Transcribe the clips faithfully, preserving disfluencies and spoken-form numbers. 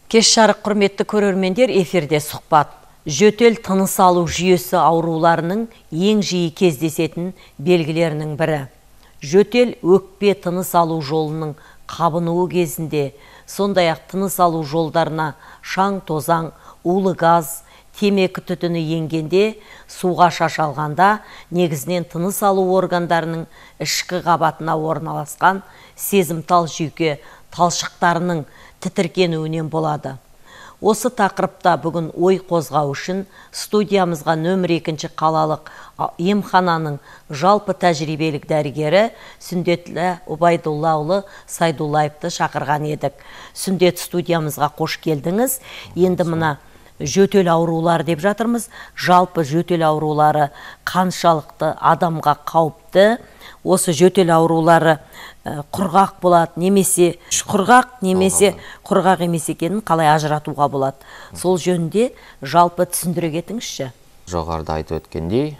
Кеш жарық құрметті көрермендер, эфирде сұхбат. Жөтел тыныс алу жүйесі ауруларының ең жиі кездесетін белгілерінің бірі. Жөтел өкпе тыныс алу жолының қабынуы кезінде, сондай-ақ тыныс алу жолдарына шаң тозаң, улы газ, темекі түтіні енгенде, суға шашалғанда, негізінен тыныс алу органдарының ішкі қабатына орналасқан сезімтал жүйке талшықтарының тітіркенуінен болады. Осы тақырыпта бүгін ой қозғау үшін студиямызға нөмір екінші қалалық емхананың жалпы тәжірибелік дәрігері Сүндетлі Убайдуллаұлы Сайдуллаевты шақырған едік. Сүндет, студиямызға қош келдіңіз. Енді мына жөтел аурулары деп жатырмыз. Жалпы жөтел аурулары қаншалықты адамға қауіпті? Осы жөтел аурулары құрғақ болады, немесе құрғақ, немесе құрғақ емес екенін қалай ажыратуға болады? Сол жөнінде жалпы түсіндіре кетіңізші. Жоғарыда айтып өткендей,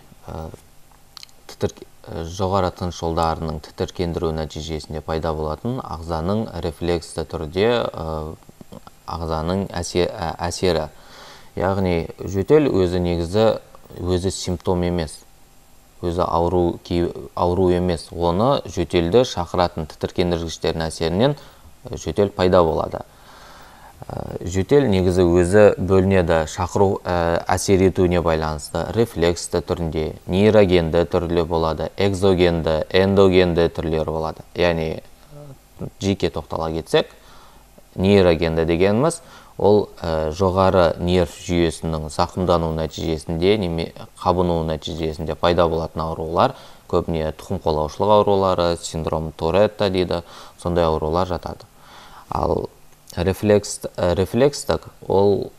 жоғары тыныс жолдарының тітіркендіру нәтижесінде пайда болатын ағзаның рефлексті түрде ағзаның әсері. Яғни жөтел өзі негізі өзі симптом емес, өзі ауру емес. Оны жөтелді шақыратын тітіркендіргіштердің әсерінен жөтел пайда болады. Жөтел негізі өзі бөлінеді шақыру әсер етуіне байланысты рефлексті түрінде, нейрогенді түрлі болады, экзогенді, эндогенді түрлері болады. Яғни жеке тоқтала кетсек, нейрогенді дегеніміз ол жоғары нерв жүйесінің зақымдану нәтижесінде, неме қабыну нәтижесінде пайда болатын аурулар, көбіне тұқым қуалаушылық аурулары, синдром Туретта дейді, сондай аурулар жатады. Ал рефлекстік ол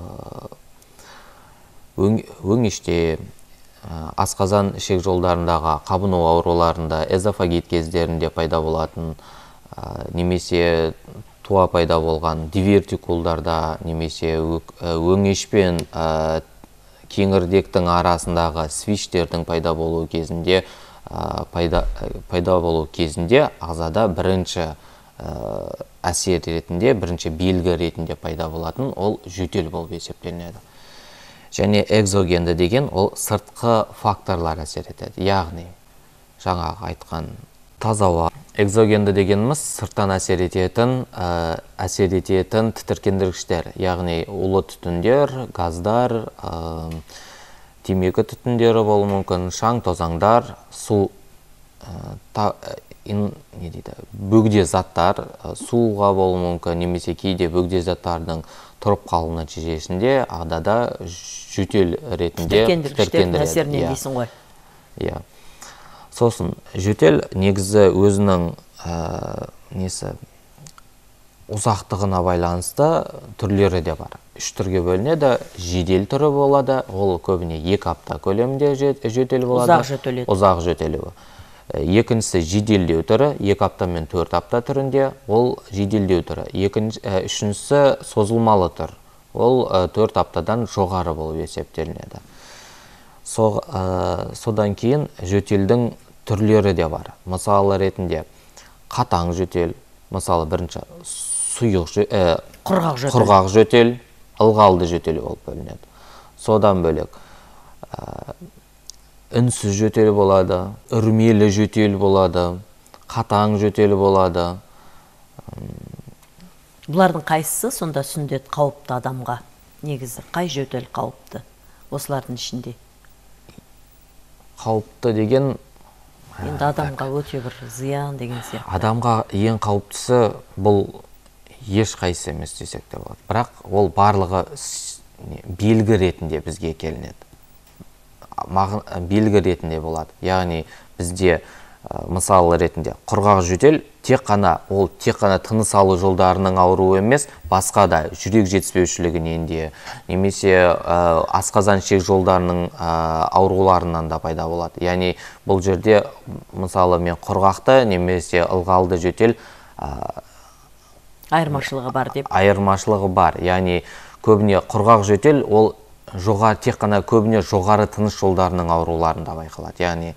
өңеште, асқазан ішек жолдарындағы қабыну ауруларында, эзофагит кездерінде пайда болатын, немесе туа пайда болған дивертикулдарда, немесе өңеш пен кеңірдектің арасындағы свиштердің пайда болу кезінде пайда болу кезінде ағзада бірінші әсер ретінде, бірінші белгі ретінде пайда болатын ол жөтел болып есептелінеді. Және экзогенді деген ол сыртқы факторлар әсер етеді. Яғни жаңағы айтқан таза ауа. Экзогенді дегеніміз сырттан әсер ететін, әсер ететін тітіркендіргіштер, яғни улы түтіндер, газдар, темекі түтіндері болуы мүмкін, шаң тозаңдар, су, бөгде заттар, суға болуы мүмкін, немесе кейде бөгде заттардың тұрып қалу нәтижесінде ағзада жөтел ретінде тітіркендіргіштердің әсерінен дейсің ғой. Иә. Сосын жөтел негізі өзінің несі ұзақтығына байланысты түрлері де бар. Үш түрге бөлінеді. Жедел түрі болады, ол көбіне екі апта көлемінде жөтел болады. Ұзақ жөтелі. Ұзақ жөтелі. Екіншісі жеделдеу түрі, екі апта мен төрт апта түрінде, ол жеделдеу түрі. Үшіншісі созылмалы түр, ол төрт аптадан жоғары болып есептелінеді. Содан кейін жөтелдің түрлері де бар. Мысалы ретінде қатаң жөтел, мысалы бірінші сұйық жөтел, құрғақ жөтел, ылғалды жөтел болып бөлінеді. Содан бөлек үнсіз жөтел болады, үрмелі жөтел болады, қатаң жөтел болады. Бұлардың қайсысы сонда Сүндет қауіпті адамға? Негізі қай жөтел қауіпті осылардың ішінде? Қауіпті деген енді адамға өте бір зиян деген сияқты. Адамға ең қауіптісі бұл еш қайсы емес десек те болады. Бірақ ол барлығы белгі ретінде бізге келінеді. Белгі ретінде болады. Яғни бізде мысалы ретінде құрғақ жөтел тек қана ол тек қана тыныс алу жолдарының ауруы емес, басқа да жүрек жетіспеушілігінен де, немесе асқазан ішек жолдарының ауруларынан да пайда болады. Яғни бұл жерде мысалы мен құрғақты немесе ылғалды жөтел айырмашылығы бар деп. Айырмашылығы бар. Яғни көбіне құрғақ жөтел ол жоғары тек қана көбіне жоғары тыныс жолдарының ауруларында байқалады. Яғни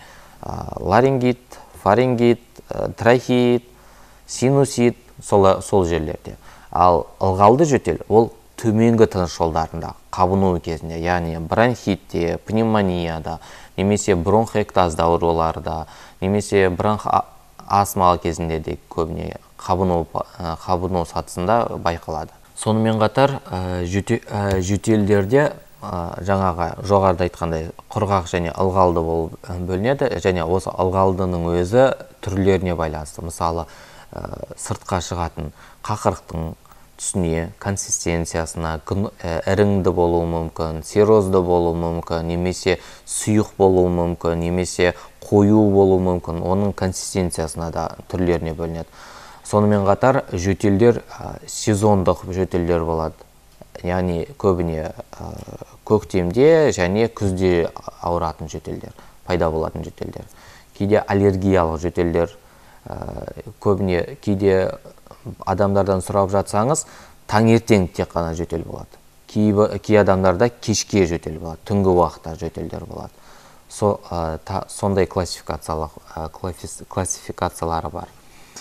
ларингит, фарингит, трахеит, синусит, сол жерлерде. Ал ылғалды жөтел ол төменгі тыныс жолдарында қабыну кезінде, яғни бронхитте, пневмонияда, немесе бронхоэктазды ауруларда, немесе бронх астма кезінде де көбіне қабыну, қабыну сатысында байқалады. Сонымен қатар жөтелдерде жаңағы жоғарыда айтқандай құрғақ және ылғалды болып бөлінеді, және осы ылғалдының өзі түрлеріне байланысты. Мысалы, сыртқа шығатын қақырықтың түсіне, консистенциясына, іріңді болуы мүмкін, серозды болуы мүмкін, немесе сұйық болуы мүмкін, немесе қою болуы мүмкін, оның консистенциясына да түрлеріне бөлінеді. Сонымен қатар жөтелдер сезондық жөтелдер болады. Яғни көбіне көктемде және күзде ауыратын жөтелдер, пайда болатын жөтелдер. Кейде аллергиялық жөтелдер, көбіне кейде адамдардан сұрап жатсаңыз, таңертең тек қана жөтел болады. Кей адамдарда кешке жөтел болады, түнгі уақытта жөтелдер болады. Сондай классификациялары бар.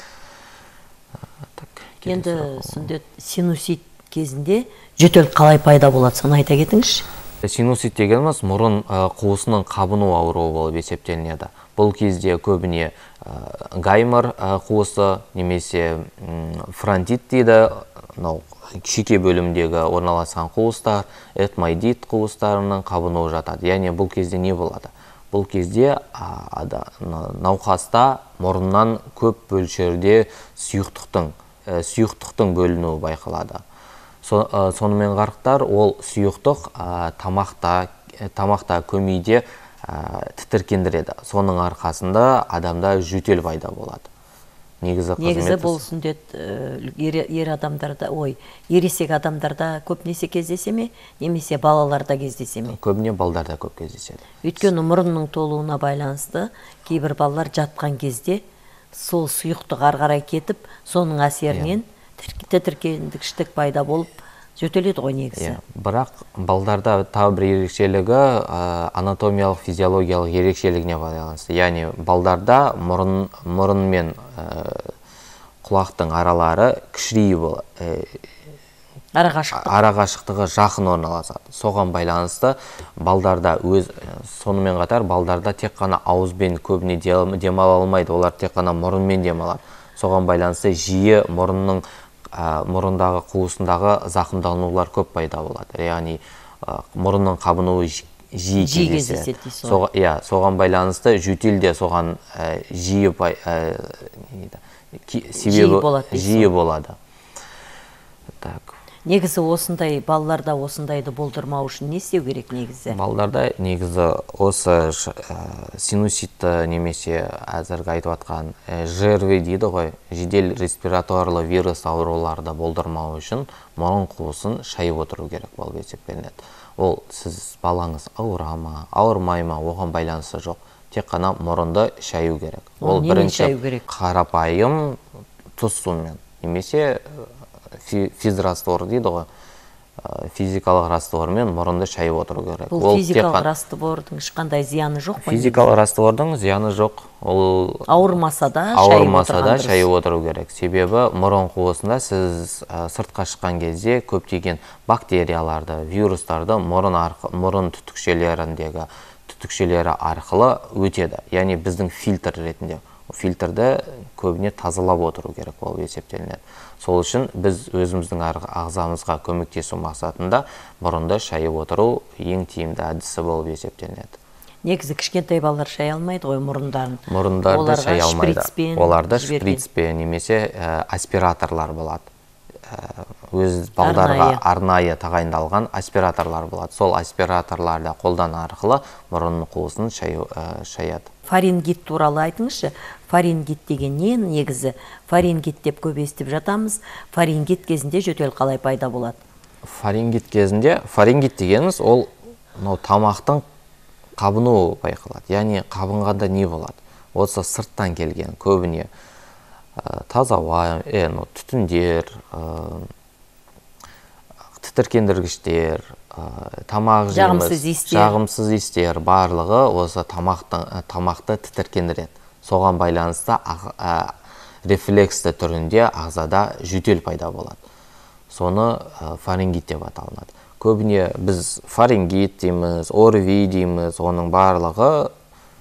Енді сүндет синусит кезінде жөтел қалай пайда болады, соны айта кетіңізші. Синусит дегеніміз мұрын қуысының қабыну ауруы болып есептелінеді. Бұл кезде көбіне гаймор қуысы, немесе фронтит дейді, шеке бөлімдегі орналасқан қуыстар, этмоидит қуыстарының қабынуы жатады. Яғни бұл кезде не болады? Бұл кезде науқаста мұрыннан көп бөлшерде сұйықтықтың сұйықтықтың бөлінуі байқалады. Сонымен қарықтар, ол сұйықтық тамақта, көмейде тітіркендіреді. Соның арқасында адамда жөтел пайда болады. Негізі бұл сүндет ер адамдарда, ой, ересек адамдарда көпнесе кездесе ме, немесе балаларда кездесе ме? Көбіне балдарда көп кездеседі. Өйткені мұрынның толуына байланысты кейбір балалар жатқан кезде сол сұйықтық ары қарай кетіп, соның әсерінен тітіркендіргіштік пайда болып жөтеледі ғой негізі. Бірақ балдарда тағы бір ерекшелігі анатомиялық, физиологиялық ерекшелігіне байланысты. Яғни балдарда мұрын мен құлақтың аралары кішірейіп, арақашықтығы жақын орналасады. Соған байланысты балдарда өз, сонымен қатар балдарда тек қана ауызбен көбіне демала алмайды, олар тек қана мұрынмен демалады. Соған байланысты жиі мұрынның мұрындағы қуысындағы зақымданулар көп пайда болады. Яғни мұрынның қабынуы жиі кездеседі. Соған байланысты жөтел де соған жиі жиі болады. Негізі осындай балаларда осындайды болдырмау үшін не істеу керек негізі? Балаларда негізі осы синуситті немесе әзіргі айтып атқан ЖРВ дейді ғой, жедел респираторлы вирус ауруларды болдырмау үшін мұрын қуысын шайып отыру керек болып есептелінеді. Ол сіз балаңыз ауыра ма, ауырмай ма, оған байланысы жоқ. Тек қана мұрынды шаю керек. Ол бірінші қарапайым тұз сумен, немесе физраствор дейді ғой, физикалық раствормен мұрынды шайып отыру керек. Бұл физикалық раствордың ешқандай зияны жоқ па? Физикалық раствордың зияны жоқ. Ол ауырмаса да шайып отыру керек. Себебі мұрын қуысында сіз сыртқа шыққан кезде көптеген бактерияларды, вирустарды мұрын түтікшелеріндегі түтікшелері арқылы өтеді. Яғни біздің фильтр ретінде. Фильтрді көбіне тазалап отыру керек болып есептелінеді. Сол үшін біз өзіміздің ағзамызға көмектесу мақсатында мұрынды шайып отыру ең тиімді әдісі болып есептелінеді. Негізі кішкентай балалар шай алмайды ғой мұрындарын. Мұрындарды шай алмайды. Оларды шприцпен немесе аспираторлар болады. Өз балдарға арнайы тағайындалған аспираторлар болады. Сол аспираторларды қолдан арқылы мұрын қуысын шаяды. Фарингит туралы айтыңызшы. Фарингит деген не негізі? Фарингит деп көп естіп жатамыз. Фарингит кезінде жөтел қалай пайда болады? Фарингит кезінде, фарингит дегеніміз ол тамақтың қабынуы байқалады. Яғни қабынғанда не болады? Осы сырттан келген көбіне таза ауа, түтіндер, тітіркендіргіштер, тамақ жеміс, жағымсыз иістер барлығы осы тамақты тітіркендіреді. Соған байланысты рефлексті түрінде ағзада жөтел пайда болады. соны фарингит деп аталынады. Көбіне біз фарингит дейміз, орви дейміз, оның барлығы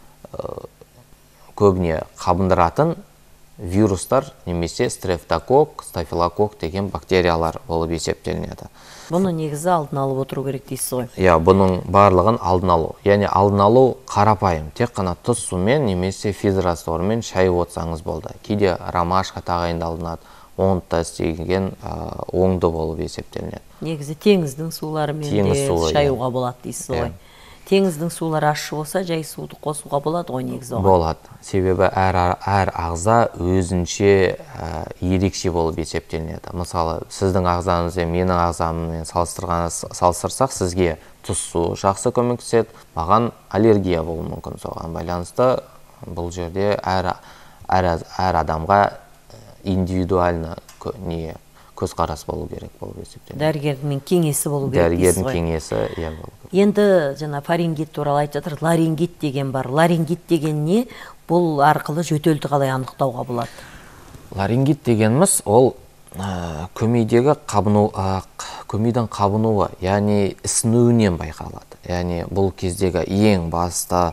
көбіне қабындыратын вирустар немесе стрептокок, стафилокок деген бактериялар болып есептелінеді. Бұны негізі алдын алып отыру керек дейсіз ғой? Иә, бұның барлығын алдын алу. Яғни алдын алу қарапайым. Тек қана тұз сумен немесе физраствормен шай отсаңыз болды. Кейде ромашка тағайындалынады, оны да істеген оңды болып есептелінеді. Негізі теңіздің суларымен де шаюға болады дейсіз ғой? Теңіздің сулары ащы болса, жай суды қосуға болады ғой негізі оған? Болады. Себебі әр ағза өзінше ерекше болып есептелінеді. Мысалы, сіздің ағзаңыз бен менің ағзаммен салыстырсақ, сізге тұз су жақсы көмектеседі, маған аллергия болуы мүмкін. Соған байланысты бұл жерде әр адамға индивидуально көзқарас болу керек болып есептелінеді. Дәрігердің кеңесі болу керек дейсіз ғой? Дәрігердің кеңесі, иә, болу керек. Енді жаңа фарингит туралы айтып жатыр, ларингит деген бар. Ларингит деген не? Бұл арқылы жөтелді қалай анықтауға болады? Ларингит дегеніміз ол көмейдегі қабыну, көмейдің қабынуы, яғни ісінуінен байқалады. Яғни бұл кездегі ең басты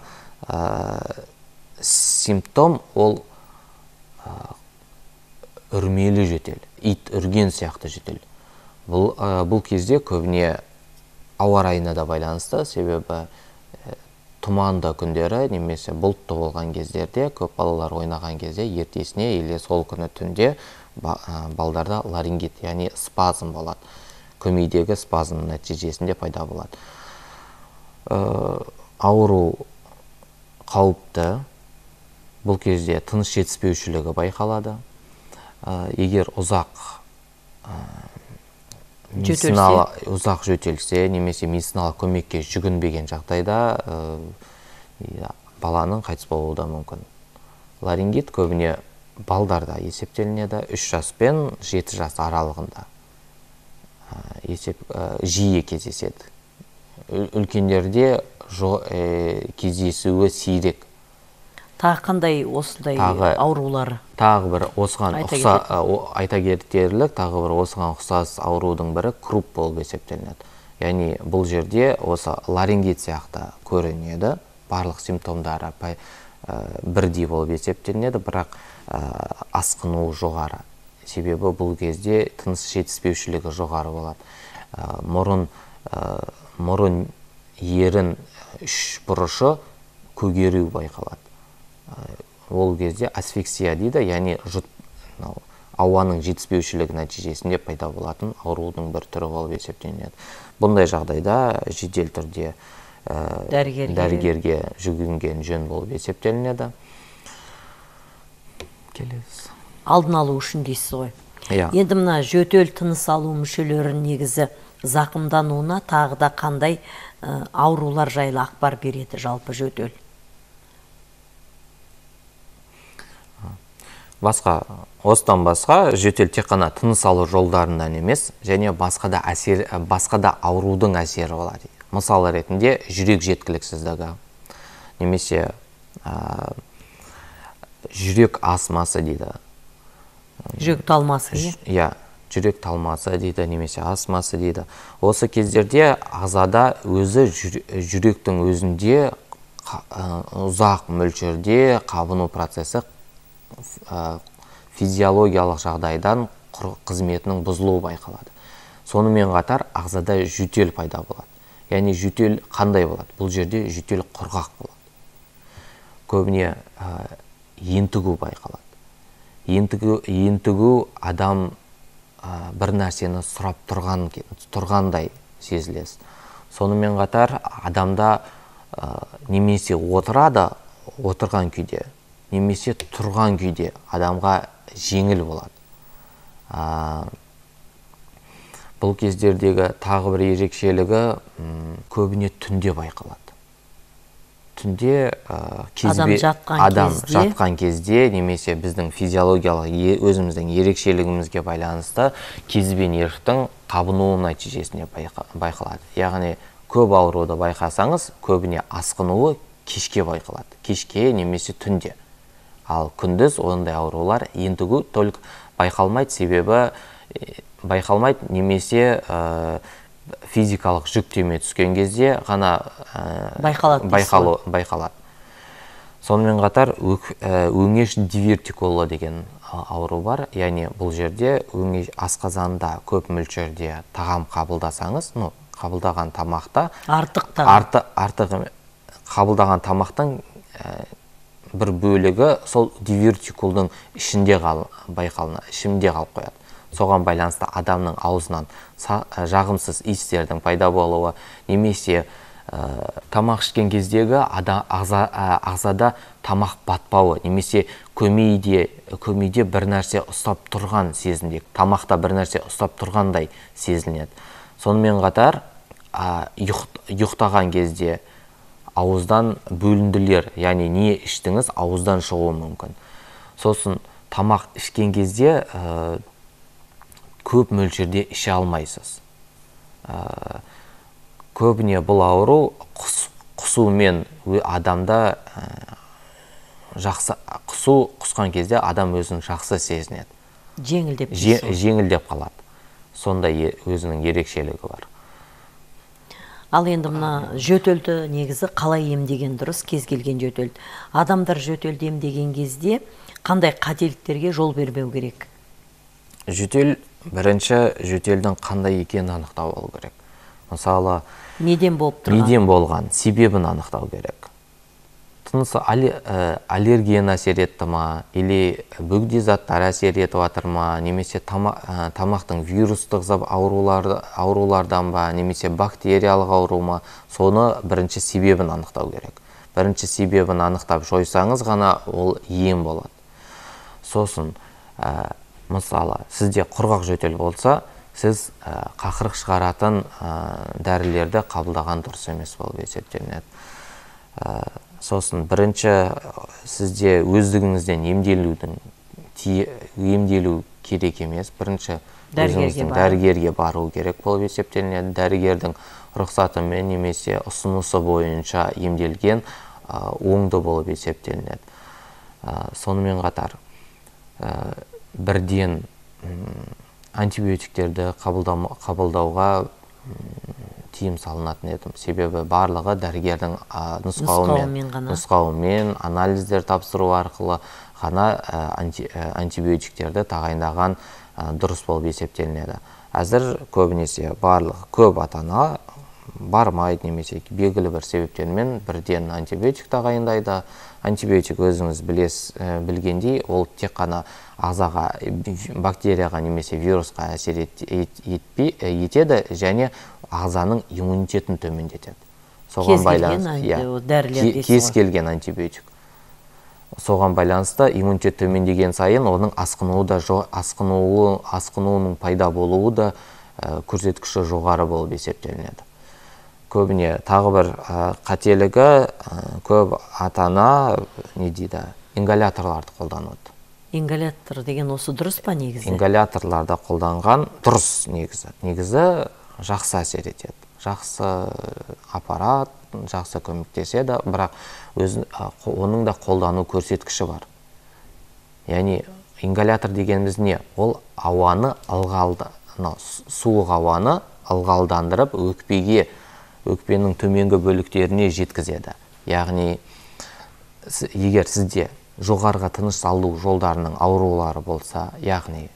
симптом ол үрмелі жөтел, ит үрген сияқты жөтел. Бұл кезде көбіне ауа райына да байланысты, себебі тұманды күндері немесе бұлтты болған кездерде, көп балалар ойнаған кезде ертесіне или сол күні түнде балдарда ларингит, яғни спазм болады. Көмейдегі спазм нәтижесінде пайда болады. Ауру қауіпті, бұл кезде тыныс жетіспеушілігі байқалады. Егер ұзақ ұзақ жөтелсе, немесе медициналық көмекке жүгінбеген жағдайда баланың қайтыс болуы да мүмкін. Ларингит көбіне балдарда есептелінеді, үш жас пен жеті жас аралығында жиі кездеседі. Үлкендерде кездесуі сирек. Тағы қандай осындай аурулары? Тағы бір осыған айта кетерлік, тағы бір осыған ұқсас аурудың бірі круп болып есептелінеді. Яғни бұл жерде осы ларингит сияқты көрінеді, барлық симптомдары бірдей болып есептелінеді, бірақ асқыну жоғары. Себебі бұл кезде тыныс жетіспеушілігі жоғары болады. Мұрын ерін үш бұрышы көгеру байқалады. Ол кезде асфиксия дейді, яғни ауаның жетіспеушілігі нәтижесінде пайда болатын аурудың бір түрі болып есептелінеді. Бұндай жағдайда жедел түрде дәрігерге жүгінген жөн болып есептелінеді. Келесі. Алдын алу үшін дейсіз ғой? Енді мына жөтел тыныс алу мүшелері негізі зақымдануына тағы да қандай аурулар жайлы ақпар береді жалпы жөтел? Басқа, осыдан басқа жөтел тек қана тыныс алу жолдарынан емес, және басқа да әсер, басқа да аурудың әсері болады. Мысалы ретінде жүрек жеткіліксіздігі, немесе жүрек астмасы дейді. Жүрек талмасы, иә? Жүрек талмасы дейді, немесе астмасы дейді. Осы кездерде ағзада өзі жүректің өзінде ұзақ мөлшерде қабыну процесі физиологиялық жағдайдан қызметінің бұзылуы байқалады. Сонымен қатар ағзада жөтел пайда болады. Яғни жөтел қандай болады? Бұл жерде жөтел құрғақ болады. Көбіне ентігу байқалады. Ентігу адам бір нәрсені сұрап тұрғандай сезілесіз. Сонымен қатар адамда немесе отырады, отырған күйде, немесе тұрған күйде адамға жеңіл болады. Бұл кездердегі тағы бір ерекшелігі көбіне түнде байқалады. Түнде адам жатқан кезде, немесе біздің физиологиялық өзіміздің ерекшелігімізге байланысты кезбе нервтің қабынуы нәтижесінде байқалады. Яғни көп ауруды байқасаңыз, көбіне асқынуы кешке байқалады. Кешке немесе түнде. Ал күндіз ондай аурулар ентігу толық байқалмайды, себебі байқалмайды, немесе физикалық жүктеме түскен кезде ғана байқалады. Сонымен қатар өңеш дивертикулы деген ауру бар. Яғни бұл жерде өңеш асқазанда көп мөлшерде тағам қабылдасаңыз, ну, қабылдаған тамақта артық қабылдаған тамақтың бір бөлігі сол дивертикулдың ішінде байқалына, ішінде қалып қояды. Соған байланысты адамның аузынан жағымсыз иістердің пайда болуы, немесе тамақ ішкен кездегі ағзада тамақ батпауы, немесе көмейде бір нәрсе ұстап тұрған сезінеді, тамақта бір нәрсе ұстап тұрғандай сезінеді. Сонымен қатар ұйықтаған кезде ауыздан бөлінділер, яғни не іштіңіз, ауыздан шығуы мүмкін. Сосын тамақ ішкен кезде көп мөлшерде іше алмайсыз. Көбіне бұл ауру құсумен адамда жақсы, құсу құсқан кезде адам өзін жақсы сезінеді. Жеңілдеп жеңілдеп қалады. Сондай өзінің ерекшелігі бар. Ал енді мына жөтелді негізі қалай емдеген дұрыс, кез келген жөтелді. Адамдар жөтелді емдеген кезде қандай қателіктерге жол бермеу керек? Жөтел, бірінші жөтелдің қандай екенін анықтау болу керек. Мысалы, неден болып тұрған? Неден болған, себебін анықтау керек. Тынысы аллерген әсер етті ма, или бөгде заттар әсер етіп жатыр ма, немесе тамақтың вирустық аурулардан ба, немесе бактериялық ауру ма, соны бірінші себебін анықтау керек. Бірінші себебін анықтап жойсаңыз ғана ол ем болады. Сосын, мысалы, сізде құрғақ жөтел болса, сіз қақырық шығаратын дәрілерді қабылдаған дұрыс емес болып есептелінеді. Сосын бірінші сізде өздігіңізден емделу керек емес. Бірінші өзіңіздің дәрігерге бару керек болып есептелінеді. Дәрігердің рұқсатымен немесе ұсынысы бойынша емделген оңды болып есептелінеді. Сонымен қатар бірден антибиотиктерді қабылдауға тиым салынатын едім. Себебі барлығы дәрігердің нұсқауымен, анализдер тапсыру арқылы ғана антибиотиктерді тағайындаған дұрыс болып есептелінеді. Әзір көбінесе барлығы көп ата-ана бармайды, немесе белгілі бір себептермен бірден антибиотик тағайындайды. Антибиотик өзіңіз білгендей, ол тек қана ағзаға, бактерияға немесе вирусқа әсер етеді және ағзаның иммунитетін төмендетеді. Кез келген антибиотик. Соған байланысты иммунитет төмендеген сайын оның асқынуының пайда болуы да көрсеткіші жоғары болып есептелінеді. Көбіне тағы бір қателігі, көп ата-ана не дейді, ингаляторларды қолданады. Ингалятор деген осы дұрыс па негізі? Ингаляторларды қолданған дұрыс негізі. Негізі жақсы әсер етеді. Жақсы аппарат, жақсы көмектеседі, бірақ оның да қолдану көрсеткіші бар. Яғни ингалятор дегеніміз не? Ол ауаны суық ауаны ылғалдандырып өкпеге, өкпенің төменгі бөліктеріне жеткізеді. Яғни егер сізде жоғарғы тыныс алу жолдарының аурулары болса, яғни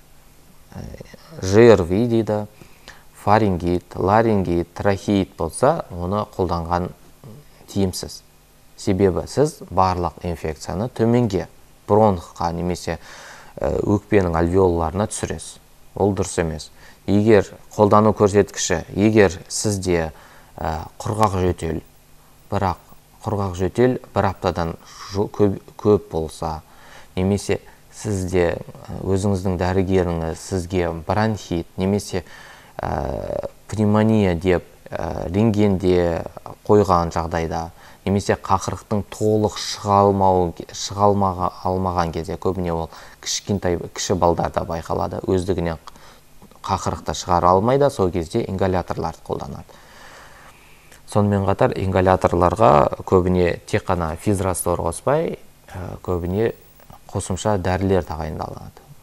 ЖРВИ дейді, фарингит, ларингит, трахеит болса, оны қолданған тиімсіз. Себебі сіз барлық инфекцияны төменге, бронхқа немесе өкпенің альвеолаларына түсіресіз. Ол дұрыс емес. Егер қолдану көрсеткіші, егер сізде құрғақ жөтел, бірақ құрғақ жөтел бір аптадан көп болса, немесе сізде өзіңіздің дәрігеріңіз сізге бронхит, немесе пневмония деп рентгенде қойған жағдайда, немесе қақырықтың толық шыға алмаған кезде, көбіне ол кіші балдарда байқалады, өздігінен қақырықты шығара алмайды, сол кезде ингаляторларды қолданады. Сонымен қатар ингаляторларға көбіне тек қана физрастор қоспай, көбіне қосымша дәрілер тағайындалады.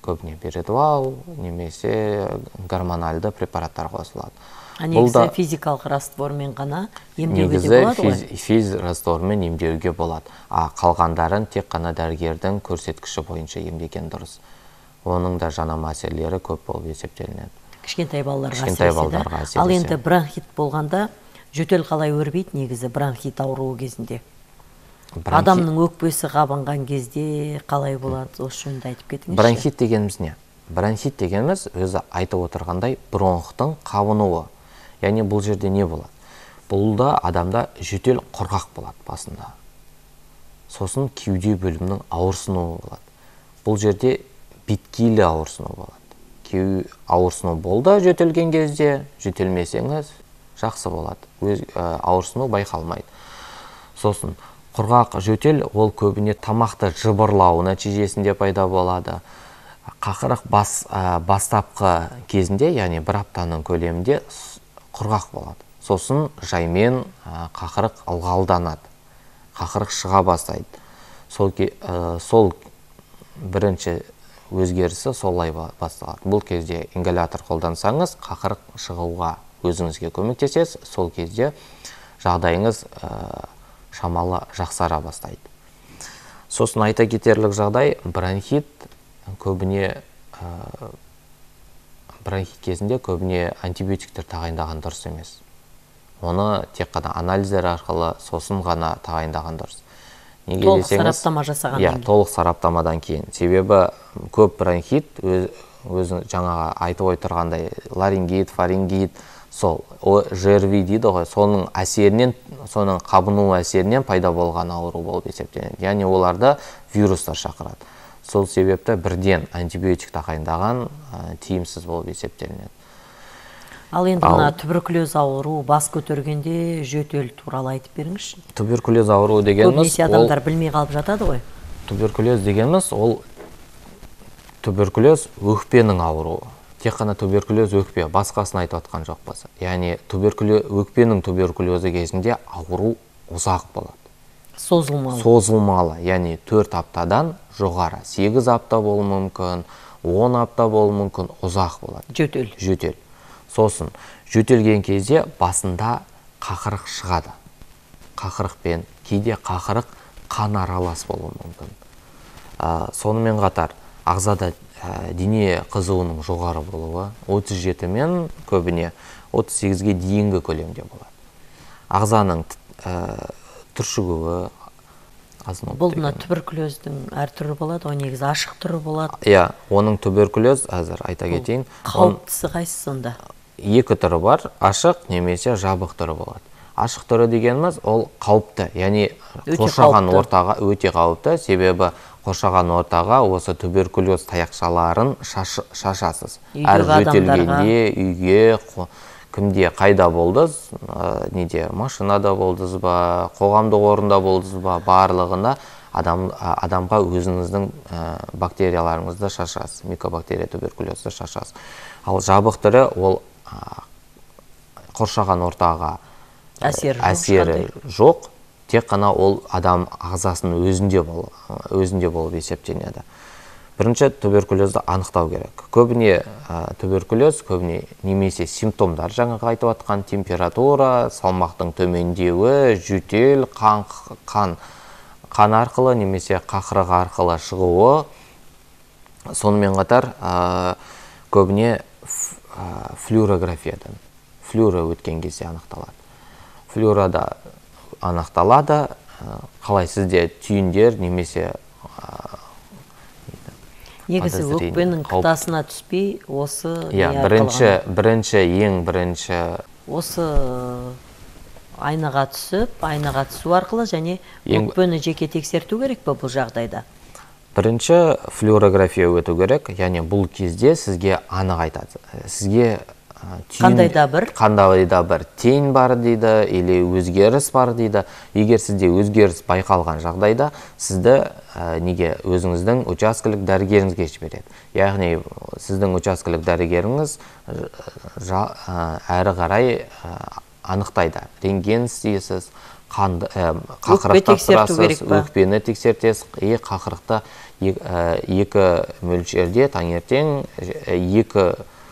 көбіне бередуал немесе гормоналды препараттар қосылады. Негізі физикалық раствормен ғана емдеуге де болады ғой? Негізі физ раствормен емдеуге болады. А қалғандарын тек қана дәрігердің көрсеткіші бойынша емдеген дұрыс. Оның да жаңа мәселелері көп болып есептелінеді. Кішкентай балаларға әсіресе. Ал енді бронхит болғанда жөтел қалай өрбейді негізі бронхит ауруы кезінде? Адамның өкпесі қабынған кезде қалай болады? Осы жөнінде айтып кетіңізші. Бронхит дегеніміз не? Бронхит дегеніміз өзі айтып отырғандай бронхтың қабынуы. Яғни бұл жерде не болады? Бұлда адамда жөтел құрғақ болады басында. Сосын кеуде бөлімінің ауырсынуы болады. Бұл жерде беткейлі ауырсыну болады. Кеу ауырсыну болды жөтелген кезде, жөтелмесеңіз жақсы болады. Өз ауырсыну байқалмайды. Сосын құрғақ жөтел ол көбіне тамақты жыбырлау нәтижесінде пайда болады. Қақырық бас, бастапқы кезінде, яғни бір аптаның көлемінде құрғақ болады. Сосын жаймен қақырық ылғалданады. Қақырық шыға бастайды. Сол, сол бірінші өзгерісі солай басталады. Бұл кезде ингалятор қолдансаңыз, қақырық шығуға өзіңізге көмектесесіз. Сол кезде жағдайыңыз шамалы жақсара бастайды. Сосын айта кетерлік жағдай, бронхит көбіне бронхит кезінде көбіне антибиотиктер тағайындаған дұрыс емес. Оны тек қана анализдер арқылы сосын ғана тағайындаған дұрыс. Толық сараптама жасаған кейін. Толық сараптамадан кейін. Себебі көп бронхит өзі жаңаға айтып отырғандай ларингит, фарингит, сол ЖРВ дейді ғой, соның әсерінен, соның қабыну әсерінен пайда болған ауру болып есептенеді. Яғни оларды вирустар шақырады. Сол себепті бірден антибиотик тағайындаған тиімсіз болып есептелінеді. Ал енді мына туберкулез ауру бас көтергенде жөтел туралы айтып беріңізші. Туберкулез ауру дегеніміз көбінесе адамдар білмей қалып жатады ғой. Туберкулез дегеніміз ол туберкулез өкпенің ауруы. Тек қана туберкулез өкпе, басқасын айтып отқан жоқ болса. Яғни өкпенің туберкулезі кезінде ауру ұзақ болады. Созылмалы. Созылмалы, яғни төрт аптадан жоғары, сегіз апта болуы мүмкін, он апта болуы мүмкін, ұзақ болады. Жөтел. Жөтел. Сосын жөтелген кезде басында қақырық шығады. Қақырықпен, кейде қақырық қан аралас болуы мүмкін. Сонымен қатар ағзада дене қызуының жоғары болуы отыз жеті мен көбіне отыз сегізге дейінгі көлемде болады. Ағзаның түршігуі Бұл туберкулездің әр түрі болады, ол негізі ашық түрі болады. Иә, оның туберкулез, әзір айта кетейін. Қауіптісі қайсысы сонда? Екі түрі бар, ашық немесе жабық түрі болады. Ашық түрі дегеніміз ол қауіпті, яғни қоршаған ортаға өте қауіпті, себебі қоршаған ортаға осы туберкулез таяқшаларын шашасыз. Әр жөтелгенде, үйге, кімде қайда болдыз, неде машинада болдыз ба, қоғамдық орында болдыз ба, барлығына адамға өзіңіздің бактерияларыңызды шашасыз, микобактерия туберкулезді шашасыз. Ал жабық түрі ол қоршаған ортаға әсері жоқ, тек қана ол адам ағзасының өзінде болып есептенеді. Бірінші туберкулезді анықтау керек. Көбіне туберкулез, көбіне немесе симптомдар жаңағы айтып атқан температура, салмақтың төмендеуі, жөтел, қан арқылы немесе қақырық арқылы шығуы. Сонымен қатар көбіне флюорографиядан, флюора өткен кезде анықталады. Флюорада анықталады, қалай сізде түйіндер немесе негізі өкпенің қытасына түспей, осы бірінші, ең бірінші осы айнаға түсіп, айнаға түсу арқылы және өкпені жеке тексерту керек пе бұл жағдайда? Бірінші флюорография өту керек, яғни бұл кезде сізге анық айтады. Сізге қандайда бір қандайда бір тень бар дейді, или өзгеріс бар дейді. Егер сізде өзгеріс байқалған жағдайда, сізді неге өзіңіздің учаскелік дәрігеріңізге жібереді. Яғни сіздің учаскелік дәрігеріңіз әрі қарай анықтайды. Рентген істейсіз, қанды қақырық тапсырасыз, өкпені тексертесіз. И қақырықта екі мөлшерде таңертең екі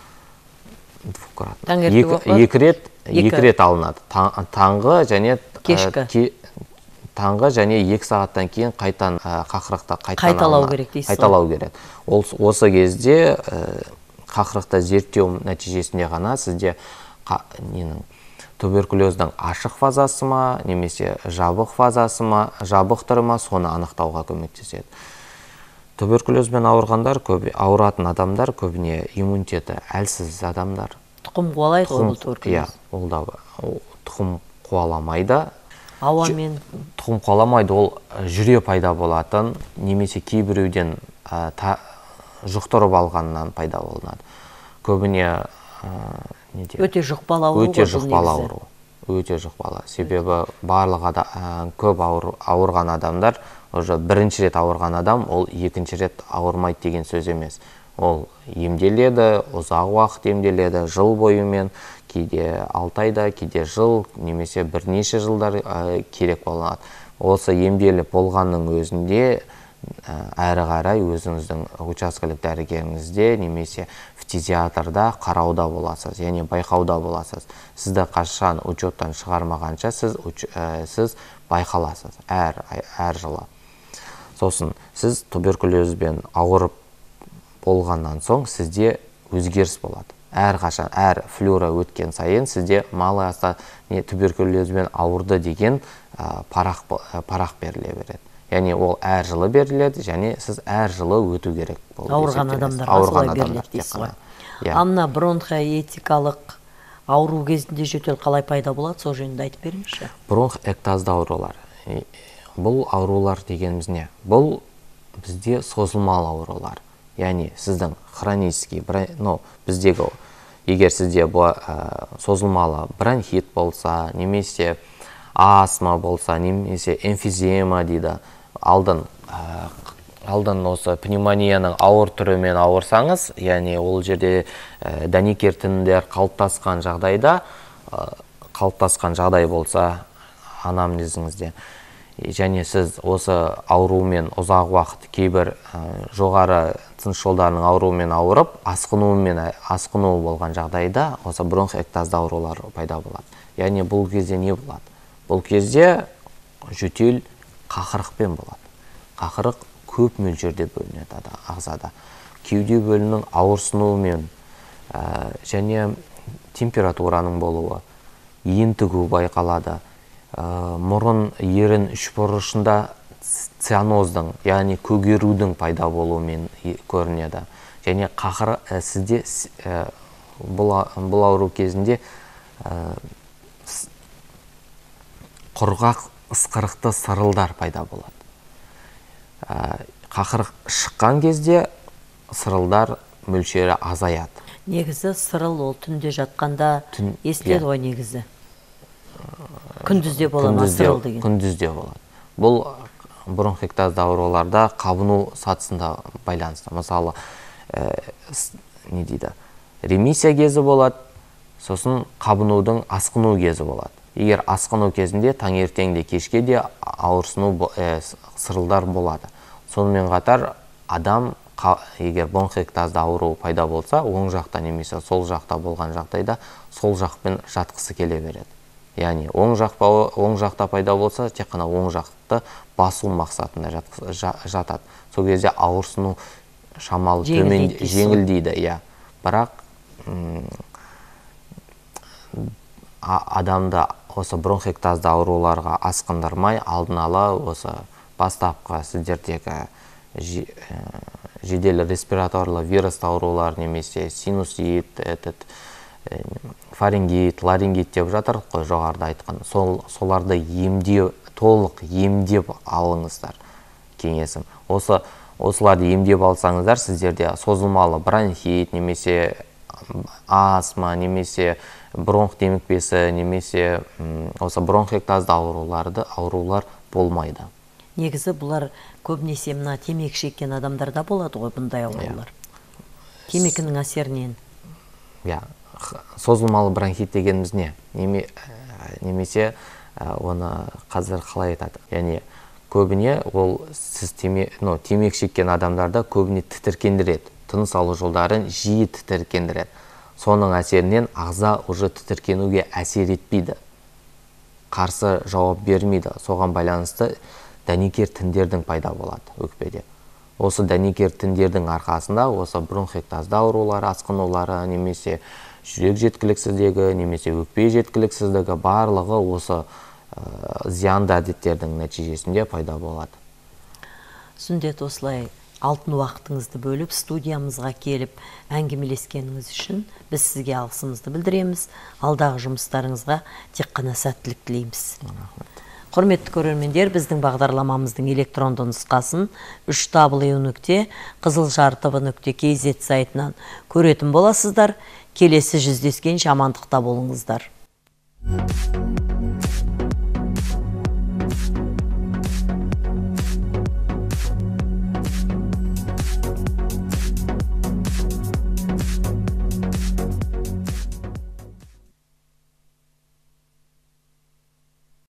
екі рет екі рет алынады. Таңғы және кешкі. Таңғы және екі сағаттан кейін қайтан қақырықта қайталау керек дейсіз. Қайталау керек. Осы кезде қақырықта зерттеу нәтижесінде ғана сізде туберкулездің ашық фазасы ма, немесе жабық фазасы ма, жабық түрі ма, соны анықтауға көмектеседі. Туберкулезбен ауырғандар, ауыратын адамдар көбіне иммунитеті әлсіз адамдар. Тұқым қуалайды ол туберкулез. Ол да тұқым қуаламайды. Ауамен тұқым қуаламайды, ол жүре пайда болатын, немесе кейбіреуден жұқтырып алғаннан пайда болынады. Көбіне өте жұқпалы ауру. Өте жұқпалы ауру. Өте жұқпалы. Себебі барлығы көп ауырған адамдар, уже бірінші рет ауырған адам, ол екінші рет ауырмайды деген сөз емес. Ол емделеді, ұзақ уақыт емделеді, жыл бойымен, кейде алты айда, кейде жыл, немесе бірнеше жылдар керек болады. Осы емделіп болғанның өзінде әрі қарай өзіңіздің учаскелік дәрігеріңізде немесе фтизиатрда қарауда боласыз, яғни байқауда боласыз. Сізді қашан учеттан шығармағанша сіз байқаласыз әр жылы. Сосын сіз туберкулезбен ауырып болғаннан соң сізде өзгеріс болады. Әр қашан, әр флюра өткен сайын сізде малы аста туберкулезбен ауырды деген парақ беріле береді. Яғни ол әр жылы беріледі, және сіз әр жылы өту керек. Ауырған адамдарға солай беріледі дейсіз ғой. Амна бронхоэтикалық ауру кезінде жөтел қалай пайда болады, сол жөнінде айтып беріңізші. Бронхоэктазды аурулар. Бұл аурулар дегеніміз не? Бұл бізде созылмалы аурулар. Яғни сіздің хронический, біздегі егер сізде созылмалы бронхит болса, немесе астма болса, немесе эмфизема дейді, алдын осы пневмонияның ауыр түрімен ауырсаңыз, яғни ол жерде дәнекер тіндер қалыптасқан жағдайда, қалыптасқан жағдай болса анамнезіңізде, және сіз осы аурумен ұзақ уақыт кейбір жоғары тыныс жолдарының ауруымен ауырып, асқыну болған жағдайда осы бронхоэктазды аурулар пайда болады. Яғни бұл кезде не болады? Бұл кезде жөтел қақырықпен болады. Қақырық көп мөлшерде бөлінеді ағзада. Кеуде бөлінің ауырсынуымен және температураның болуы, ентігу байқалады. Мұрын, ерін үшбұрышында цианоздың, яғни көгерудің пайда болуымен көрінеді. Және қақырық сізде бұл ауру кезінде құрғақ ысқырықты сырылдар пайда болады. Қақырық шыққан кезде сырылдар мөлшері азаяды. Негізі сырыл ол түнде жатқанда естіледі ғой негізі. Күндізде болады ма сырыл деген? Күндізде болады. Бұл бронхоэктазды ауруларда қабыну сатысында байланысты. Мысалы, не дейді, ремиссия кезі болады, сосын қабынудың асқыну кезі болады. Егер асқыну кезінде таңертеңде кешке де ауырсыну сырылдар болады. Сонымен қатар адам егер бронхоэктазды ауру пайда болса, оң жақта немесе сол жақта болған жағдайда сол жақпен жатқысы келе береді. Яғни оң жақта пайда болса, тек қана оң жақты басу мақсатында жатады. Сол кезде ауырсыну шамалы төмен жеңілдейді. Бірақ адамда осы бронхоэктазды ауруларға асқындырмай, алдын ала осы бастапқы сіздердегі жедел респираторлы вирусты аурулар, немесе синусит, фарингит, ларингит деп жатыр қой жоғарыда айтқан. Соларды емдеу, толық емдеп алыңыздар, кеңесім. Осыларды емдеп алсаңыздар, сіздерде созылмалы бронхит, немесе астма, немесе бронх демікпесі, немесе осы бронхоэктазды аурулар болмайды. Негізі бұлар көбінесе мына темекі шеккен адамдарда болады ғой бұндай аурулар. Темекінің әсерінен. Созылмалы бронхит дегеніміз не? Немесе оны қазір қалай айтады, яғни көбіне ол сіз теме, ну, темекі шеккен адамдарда көбіне тітіркендіреді, тыныс алу жолдарын жиі тітіркендіреді. Соның әсерінен ағза уже тітіркенуге әсер етпейді, қарсы жауап бермейді. Соған байланысты дәнекер тіндердің пайда болады өкпеде. Осы дәнекер тіндердің арқасында осы бронхектазды аурулары, асқынулары, немесе жүрек жеткіліксіздігі, немесе өкпе жеткіліксіздігі барлығы осы ә, зиянды әдеттердің нәтижесінде пайда болады. Сүндет, осылай алтын уақытыңызды бөліп, студиямызға келіп әңгімелескеніңіз үшін біз сізге алғысымызды білдіреміз. Алдағы жұмыстарыңызға тек қана сәттілік тілейміз. Құрметті көрермендер, біздің бағдарламамыздың электронды нұсқасын үш дабл ю нүкте қызылжар тв нүкте кз сайтынан көретін боласыздар. Келесі жүздескенше амандықта болыңыздар.